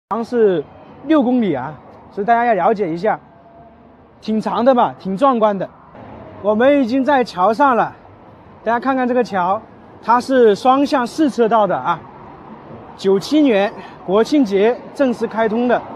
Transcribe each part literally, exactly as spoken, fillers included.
长是六公里啊，所以大家要了解一下，挺长的吧，挺壮观的。我们已经在桥上了，大家看看这个桥，它是双向四车道的啊。九七年国庆节正式开通的，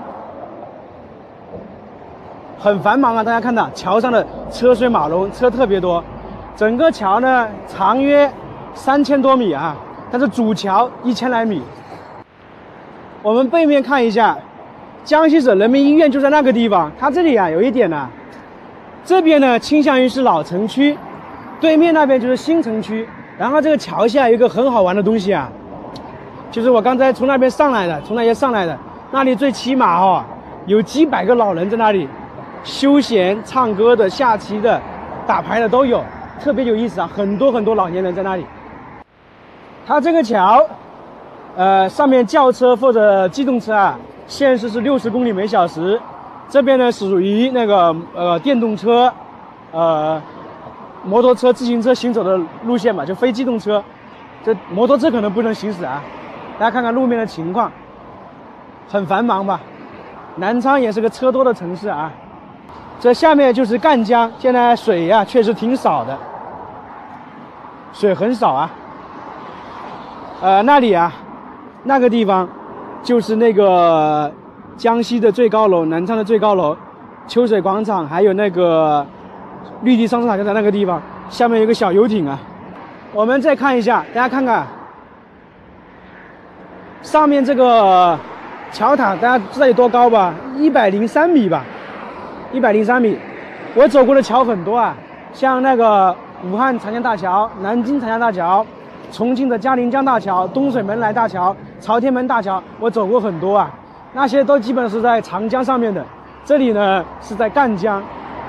很繁忙啊！大家看到桥上的车水马龙，车特别多。整个桥呢长约三千多米啊，但是主桥一千来米。我们背面看一下，江西省人民医院就在那个地方。它这里啊有一点呢、啊，这边呢倾向于是老城区，对面那边就是新城区。然后这个桥下有一个很好玩的东西啊，就是我刚才从那边上来的，从那边上来的，那里最起码哦有几百个老人在那里休闲、唱歌的、下棋的、打牌的都有，特别有意思啊，很多很多老年人在那里。它这个桥。呃，上面轿车或者机动车啊，限时是六十公里每小时。这边呢属于那个呃电动车、呃摩托车、自行车行走的路线嘛，就非机动车。这摩托车可能不能行驶啊。大家看看路面的情况，很繁忙吧？南昌也是个车多的城市啊。这下面就是赣江，现在水呀、啊、确实挺少的，水很少啊。呃，那里啊。那个地方就是那个江西的最高楼，南昌的最高楼，秋水广场，还有那个绿地商事塔就在那个地方。下面有个小游艇啊。我们再看一下，大家看看上面这个桥塔，大家知道有多高吧？一百零三米吧，一百零三米。我走过的桥很多啊，像那个武汉长江大桥、南京长江大桥。重庆的嘉陵江大桥、东水门来大桥、朝天门大桥，我走过很多啊，那些都基本是在长江上面的。这里呢是在赣江。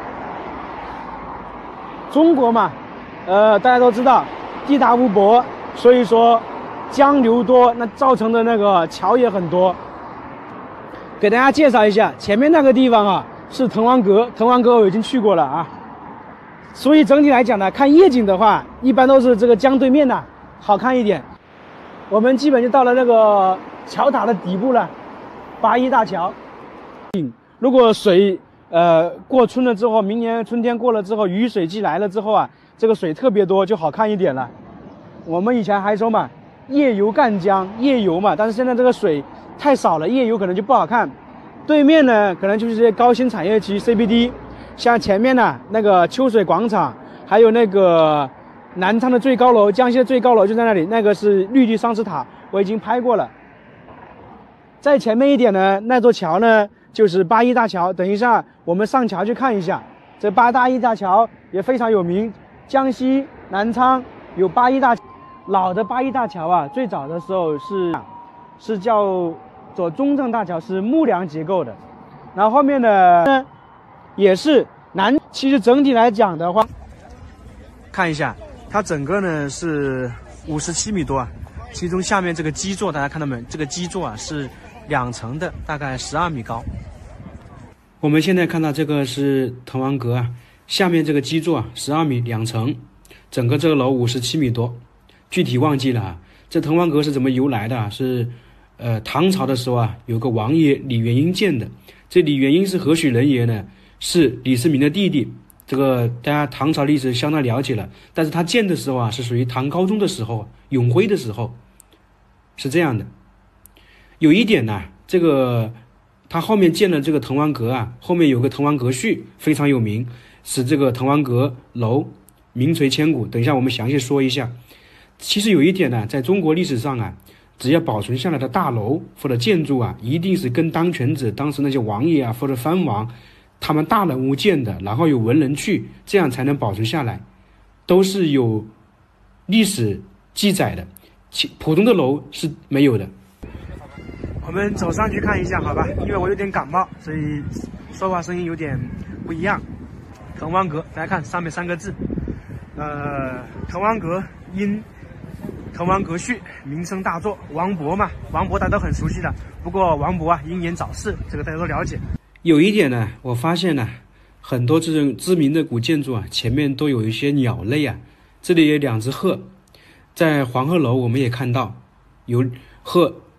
中国嘛，呃，大家都知道地大物博，所以说江流多，那造成的那个桥也很多。给大家介绍一下，前面那个地方啊是滕王阁，滕王阁我已经去过了啊。所以整体来讲呢，看夜景的话，一般都是这个江对面的。好看一点，我们基本就到了那个桥塔的底部了，八一大桥。如果水呃过春了之后，明年春天过了之后，雨水季来了之后啊，这个水特别多，就好看一点了。我们以前还说嘛，夜游赣江，夜游嘛，但是现在这个水太少了，夜游可能就不好看。对面呢，可能就是这些高新产业区 C B D， 像前面呢那个秋水广场，还有那个。南昌的最高楼，江西的最高楼就在那里，那个是绿地商事塔，我已经拍过了。再前面一点呢，那座桥呢就是八一大桥。等一下我们上桥去看一下，这八大一大桥也非常有名，江西南昌有八一大老的八一大桥啊，最早的时候是是叫做中正大桥，是木梁结构的。然后后面呢也是南，其实整体来讲的话，看一下。它整个呢是五十七米多啊，其中下面这个基座大家看到没？这个基座啊是两层的，大概十二米高。我们现在看到这个是滕王阁啊，下面这个基座啊十二米两层，整个这个楼五十七米多，具体忘记了啊。这滕王阁是怎么由来的啊？是呃唐朝的时候啊，有个王爷李元英建的。这李元英是何许人也呢？是李世民的弟弟。这个大家唐朝历史相当了解了，但是他建的时候啊，是属于唐高宗的时候，永徽的时候，是这样的。有一点呢、啊，这个他后面建了这个滕王阁啊，后面有个滕王阁序非常有名，使这个滕王阁楼名垂千古。等一下我们详细说一下。其实有一点呢，在中国历史上啊，只要保存下来的大楼或者建筑啊，一定是跟当权者当时那些王爷啊或者藩王。他们大人物建的，然后有文人去，这样才能保存下来，都是有历史记载的。其普通的楼是没有的。我们走上去看一下，好吧？因为我有点感冒，所以说话声音有点不一样。滕王阁，大家看上面三个字，呃，滕王阁因滕王阁序名声大作，王勃嘛，王勃大家都很熟悉的。不过王勃啊英年早逝，这个大家都了解。有一点呢，我发现呢，很多这种知名的古建筑啊，前面都有一些鸟类啊。这里有两只鹤，在黄鹤楼我们也看到有鹤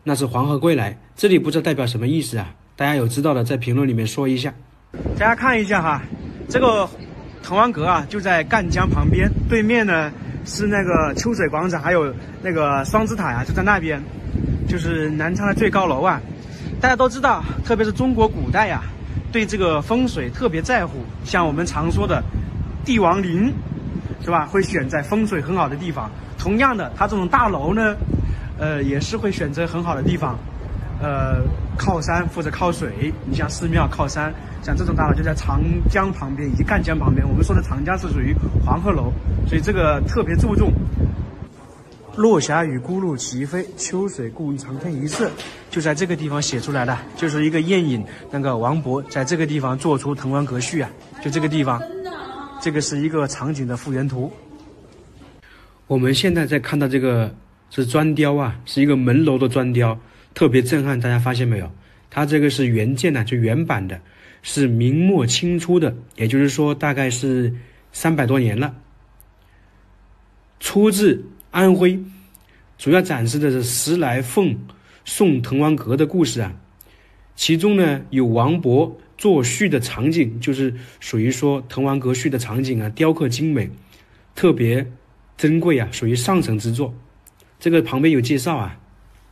那是黄河归来，这里不知道代表什么意思啊？大家有知道的在评论里面说一下。大家看一下哈，这个滕王阁啊就在赣江旁边，对面呢是那个秋水广场，还有那个双子塔呀、啊，就在那边，就是南昌的最高楼啊。大家都知道，特别是中国古代呀、啊，对这个风水特别在乎，像我们常说的帝王陵，是吧？会选在风水很好的地方。同样的，它这种大楼呢。呃，也是会选择很好的地方，呃，靠山或者靠水。你像寺庙靠山，像这种大楼就在长江旁边以及赣江旁边。我们说的长江是属于黄鹤楼，所以这个特别注重。落霞与孤鹭齐飞，秋水故长天一色，就在这个地方写出来的，就是一个宴饮。那个王勃在这个地方做出滕王阁序啊，就这个地方，这个是一个场景的复原图。我们现在在看到这个。是砖雕啊，是一个门楼的砖雕，特别震撼。大家发现没有？它这个是原件呢，就原版的，是明末清初的，也就是说大概是三百多年了。出自安徽，主要展示的是时来奉送滕王阁的故事啊。其中呢有王勃作序的场景，就是属于说滕王阁序的场景啊，雕刻精美，特别珍贵啊，属于上乘之作。这个旁边有介绍啊。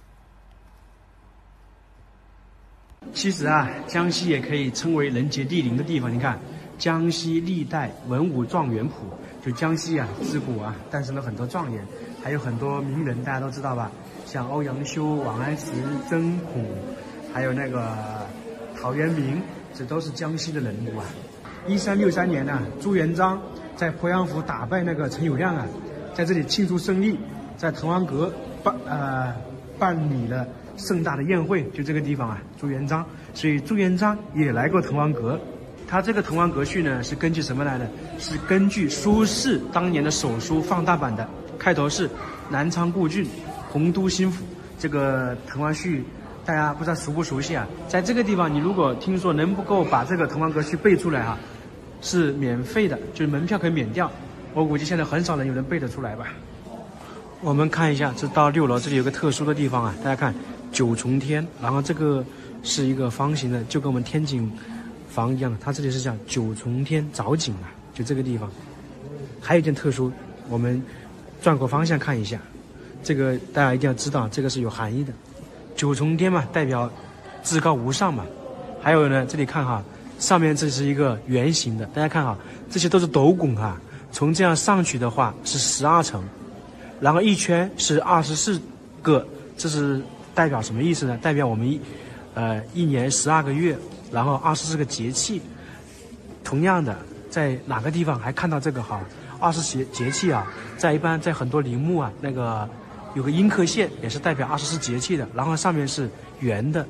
其实啊，江西也可以称为人杰地灵的地方。你看，江西历代文武状元谱，就江西啊，自古啊诞生了很多状元，还有很多名人，大家都知道吧？像欧阳修、王安石、曾巩，还有那个陶渊明，这都是江西的人物啊。一三六三年呢、啊，朱元璋在鄱阳湖打败那个陈友谅啊，在这里庆祝胜利。在滕王阁办呃办理了盛大的宴会，就这个地方啊，朱元璋，所以朱元璋也来过滕王阁。他这个滕王阁序呢，是根据什么来的？是根据苏轼当年的手书放大版的，开头是南昌故郡，洪都新府。这个滕王序大家不知道熟不熟悉啊？在这个地方，你如果听说能不够把这个滕王阁序背出来哈、啊，是免费的，就是门票可以免掉。我估计现在很少人有人背得出来吧。我们看一下，这到六楼，这里有个特殊的地方啊，大家看九重天，然后这个是一个方形的，就跟我们天井房一样的，它这里是叫九重天藻井啊，就这个地方。还有一件特殊，我们转过方向看一下，这个大家一定要知道，这个是有含义的。九重天嘛，代表至高无上嘛。还有呢，这里看哈，上面这是一个圆形的，大家看哈，这些都是斗拱哈，从这样上去的话是十二层。然后一圈是二十四个，这是代表什么意思呢？代表我们一，呃，一年十二个月，然后二十四个节气。同样的，在哪个地方还看到这个哈？二十四节气啊，在一般在很多陵墓啊，那个有个阴刻线，也是代表二十四节气的。然后上面是圆的，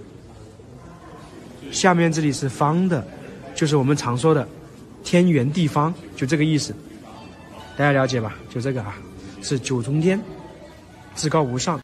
下面这里是方的，就是我们常说的天圆地方，就这个意思。大家了解吧？就这个啊。是九重天，至高无上。